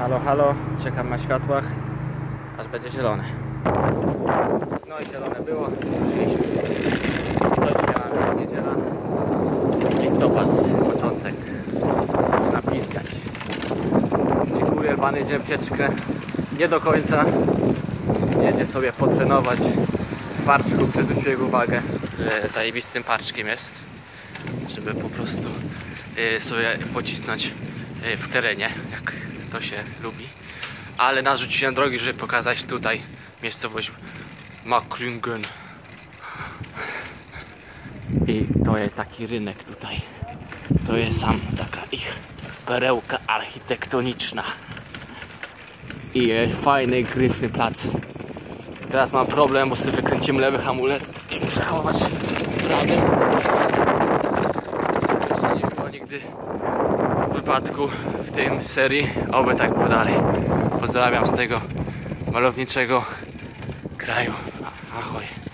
Halo, halo, czekam na światłach, aż będzie zielone. No i zielone było, przyjęliśmy. To dzisiaj mamy niedziela, listopad, początek, zaczyna piskać. Czy kurier pan jedzie w wycieczkę? Nie do końca, jedzie sobie potrenować w parczku, który zwrócił uwagę, że zajebistym parczkiem jest, żeby po prostu sobie pocisnąć w terenie, jak to się lubi. Ale narzuciłem drogi, żeby pokazać tutaj miejscowość Maklungen. I to jest taki rynek tutaj. To jest sam taka ich perełka architektoniczna. I jest fajny, gryfny plac. Teraz mam problem, bo sobie wykręcimy lewy hamulec i muszę hamować prawy. Jeszcze nie było nigdy wypadku w tym serii, oby tak było dalej. Pozdrawiam z tego malowniczego kraju. Ahoj.